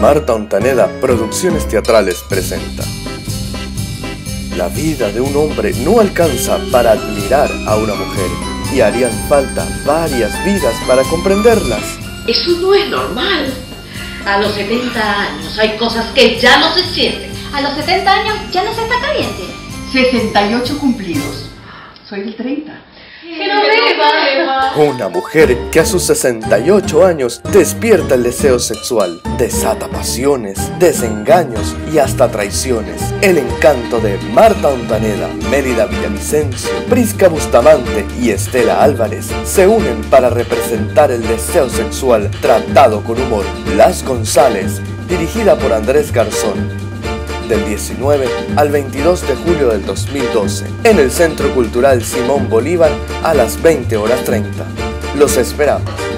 Marta Ontaneda Producciones Teatrales presenta. La vida de un hombre no alcanza para admirar a una mujer y harían falta varias vidas para comprenderlas. Eso no es normal. A los 70 años hay cosas que ya no se sienten. A los 70 años ya no se está caliente. 68 cumplidos. Soy del 30. ¡Que no beba! Una mujer que a sus 68 años despierta el deseo sexual, desata pasiones, desengaños y hasta traiciones. El encanto de Marta Ontaneda, Mélida Villavicencio, Prisca Bustamante y Estela Álvarez se unen para representar el deseo sexual tratado con humor. Las González, dirigida por Andrés Garzón. Del 19 al 22 de julio del 2012, en el Centro Cultural Simón Bolívar a las 20:30. Los esperamos.